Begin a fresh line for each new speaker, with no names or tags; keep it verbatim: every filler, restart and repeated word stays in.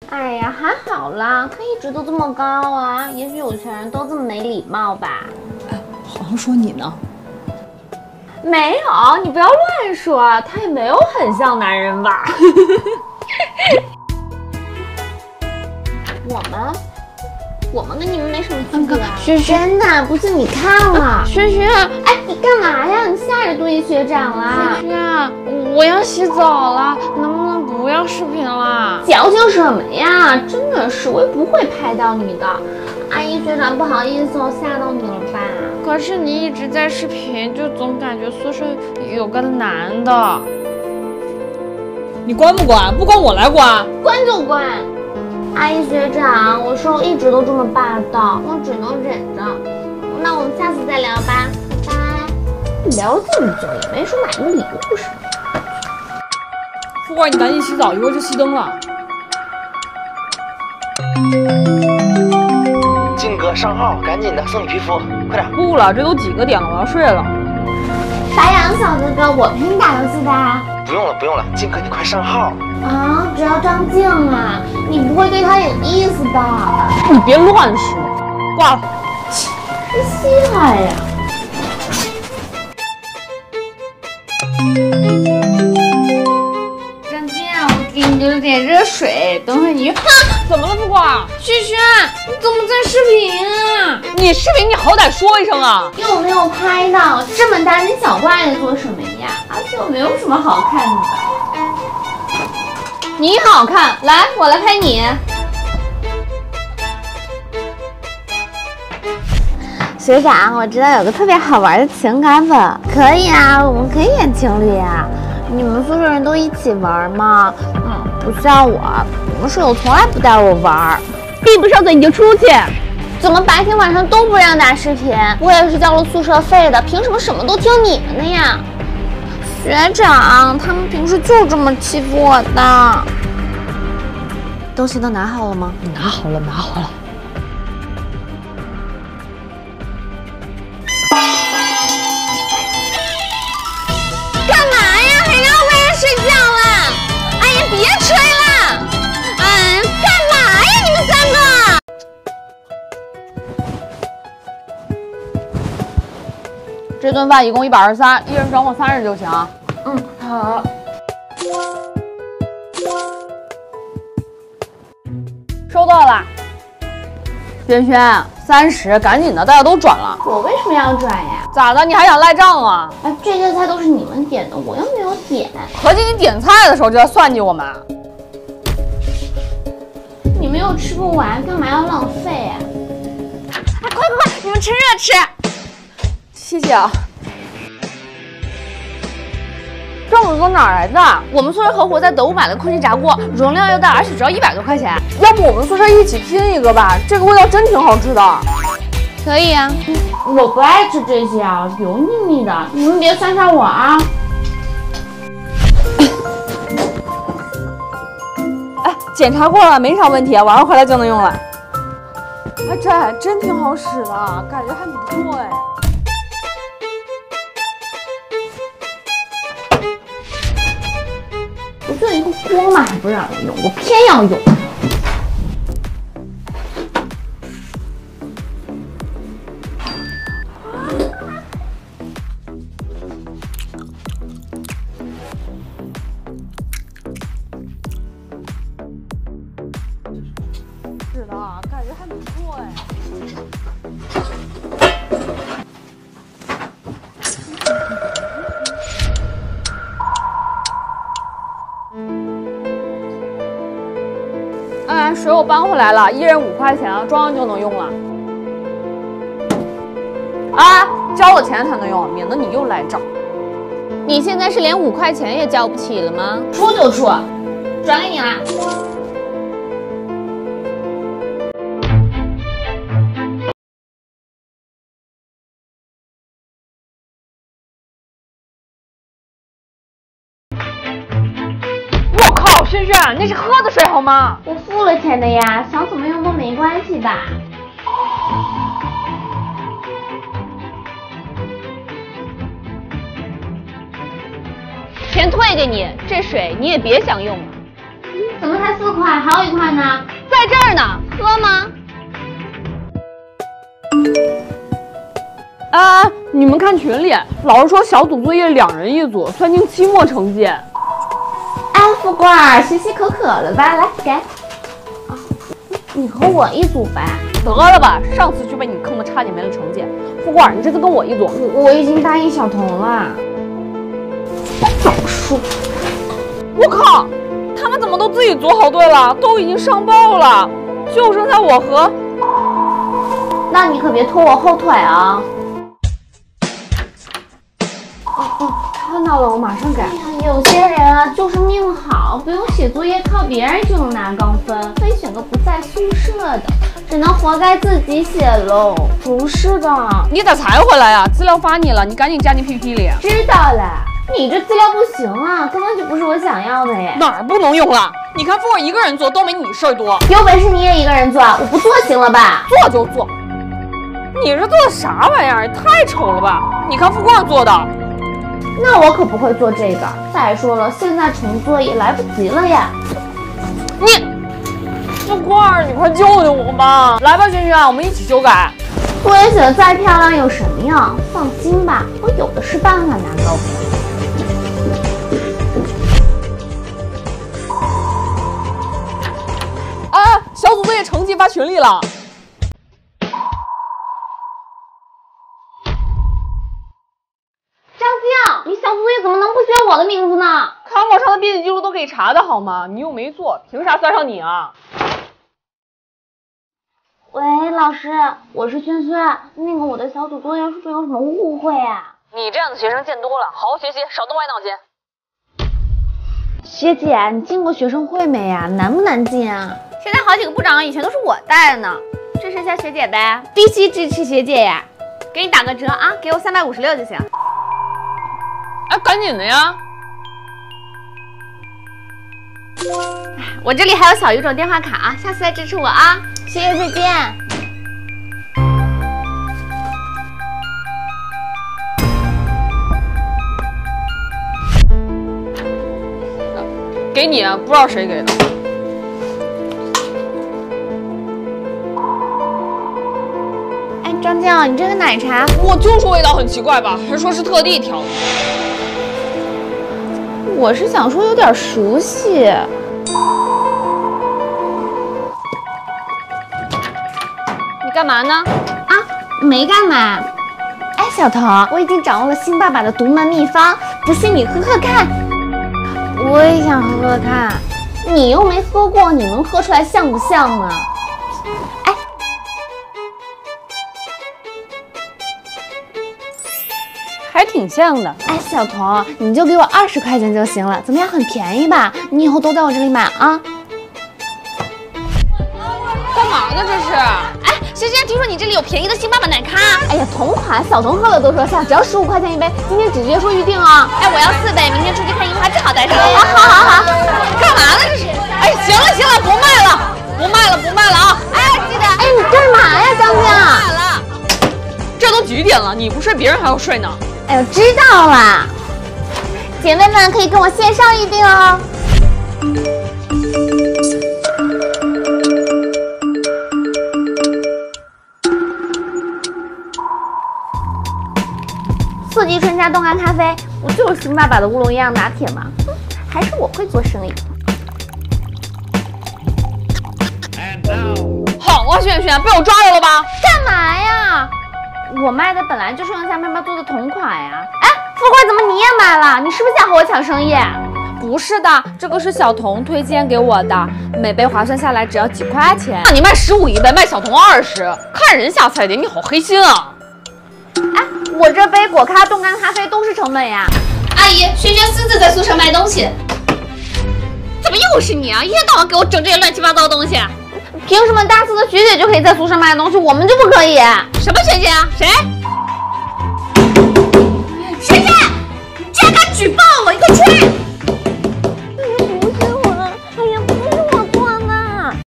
哎呀，还好啦，他一直都这么高啊。也许有钱人都这么没礼貌吧。
哎，好像说你呢。
没有，你不要乱说，他也没有很像男人吧？我们，我们跟你们没什么区别啊。
轩轩，
真的不信你看了。轩轩，哎，你干嘛呀？你吓着多一学长啦？
轩轩，我要洗澡了，能不能不要视频了？
矫情什么呀？真的是，我又不会拍到你的。阿姨学长，不好意思，我吓到你了吧？
可是你一直在视频，就总感觉宿舍有个男的。你关不关？不关我来关。
关就关。阿姨学长，我说我一直都这么霸道，我只能忍着。那我们下次再聊吧，拜拜。聊了这么久也没说买个礼物什么的。
富贵，你赶紧洗澡，一会儿就熄灯了。
靖哥上号，赶紧的送你皮肤，快点！
不了，这都几个点了，我要睡了。
白羊小哥哥，我陪你打游戏的。
不用了，不用了，靖哥你快上号
啊！只要张静啊，你不会对他有意思吧？
你别乱说，挂了。
真稀罕呀！
张静，我给你留点热水，等会你。怎么了，富贵？轩轩，你怎么在视频啊？你视频你好歹说一声啊！
又没有拍到，这么大惊小怪的做什么呀？而且我没有什么好看的。你好看，来，我来拍你。学长，我知道有个特别好玩的情感本，可以啊，我们可以演情侣啊。你们宿舍人都一起玩吗？嗯，不像我，我们室友从来不带我玩。闭不上嘴你就出去。怎么白天晚上都不让打视频？我也是交了宿舍费的，凭什么什么都听你们的呀？学长，他们平时就这么欺负我的。东西都拿好了吗？
拿好了，拿好了。
干嘛呀？还让我人睡觉了？哎呀，别吹了！哎，干嘛呀？你们三个！
这顿饭一共一百二十三，一人转我三十就行。
嗯，好。
收到了。轩轩，三十，赶紧的，大家都转了。
我为什么要转呀？
咋的？你还想赖账啊？
哎，这些菜都是你们点的，我又没有点。
合计你点菜的时候就要算计我们。
你们又吃不完，干嘛要浪费呀？
哎，快快快，你们趁热吃。谢谢啊。这么多哪儿来的？我们宿舍合伙在德物买了空气炸锅，容量又大，而且只要一百多块钱。要不我们宿舍一起拼一个吧？这个味道真挺好吃的。
可以啊，我不爱吃这些啊，油腻腻的，你们别酸杀我啊！
哎，检查过了，没啥问题，晚上回来就能用了。哎，这还真挺好使的，感觉还不错哎。
不就一个锅嘛，还不让我用，我偏要用。
是的，感觉还不错哎。哎，水我搬回来了，一人五块钱，装上就能用了。啊，交了钱才能用，免得你又赖账。
你现在是连五块钱也交不起了吗？出就出，转给你啦。
我靠，轩轩，那是喝的水好吗？
我付了钱的呀，想怎么用都没关系吧。钱退给你，这水你也别想用了。 怎么才四块？还有一块呢？
在这儿呢。
喝吗？
啊！你们看群里，老师说小组作业两人一组，算进期末成绩。
哎，富贵儿，学习可渴了吧？来给。啊，你和我一组呗。
得了吧，上次就被你坑的差点没了成绩。富贵儿，你这次跟我一组。
我我已经答应小童了。早说。
我靠！他们怎么都自己组好队了？都已经上报了，就剩下我和……
那你可别拖我后腿啊！嗯，看到了，我马上改。有些人啊，就是命好，不用写作业，靠别人就能拿高分，非选个不在宿舍的，只能活该自己写喽。不是的，
你咋才回来啊？资料发你了，你赶紧加进 P P T 里。
知道了。你这资料不行啊，根本就不是我想要的耶。
哪儿不能用了？你看富贵一个人做都没你事儿多。
有本事你也一个人做，我不做行了吧？
做就做。你这做的啥玩意儿？也太丑了吧！你看富贵做的。
那我可不会做这个。再说了，现在重做也来不及了呀。
你，富贵，你快救救我吧！来吧，轩轩，我们一起修改。
作业写的再漂亮有什么用？放心吧，我有的是办法拿高分。
啊！小组作业成绩发群里了。
张静，你小组作业怎么能不写我的名字呢？
看网上的编辑记录都可以查的好吗？你又没做，凭啥算上你啊？
喂，老师，我是轩轩，那个我的小组作业是不是有什么误会啊？
你这样的学生见多了，好好学习，少动歪脑筋。
学姐，你进过学生会没呀？难不难进啊？
现在好几个部长以前都是我带的呢，支持一下学姐呗。
必须支持学姐呀！
给你打个折啊，给我三百五十六就行。
哎，赶紧的呀！
我这里还有小语种电话卡，下次再支持我啊！
学姐再见。
给你，不知道谁给的。
哎，张静，你这个奶茶，
我就说味道很奇怪吧，还说是特地调的。
我是想说有点熟悉。
你干嘛呢？
啊，没干嘛。哎，小童，我已经掌握了新爸爸的独门秘方，不信你喝喝看。我也想喝喝看，你又没喝过，你能喝出来像不像呢？哎，
还挺像的。
哎，小童，你就给我二十块钱就行了，怎么样？很便宜吧？你以后都在我这里买啊。
干嘛呢？这是？
哎，轩轩，听说你这里有便宜的星爸爸奶咖。
哎呀，同款，小童喝了都说香，只要十五块钱一杯，今天直接说预定啊。
哎，我要四杯，明天出去看樱花正好带上。
啊，好好好。
干嘛呢？这是？哎，行了行了，不卖了，不卖了不卖了啊！哎，记得。
哎，你干嘛呀，张静？
卖了。
这都几点了？你不睡，别人还要睡呢。
哎呦，知道了。姐妹们可以跟我线上预定哦。四季春加冻干咖啡，不就是新爸爸的乌龙营养拿铁吗？哼，还是我会做生意。
好啊，轩轩，被我抓着了吧？
干嘛呀？我卖的本来就是用夏妈妈做的同款呀。哎，富贵，怎么你也买了？你是不是想和我抢生意？
不是的，这个是小童推荐给我的，每杯划算下来只要几块钱。那你卖十五一杯，卖小童二十，看人下菜碟，你好黑心啊！
哎，我这杯果咖、冻干咖啡都是成本呀。
阿姨，轩轩私自在宿舍卖东西，怎么又是你啊？一天到晚给我整这些乱七八糟的东西。
凭什么大四的学姐就可以在宿舍卖东西，我们就不可以？
什么学姐啊？谁？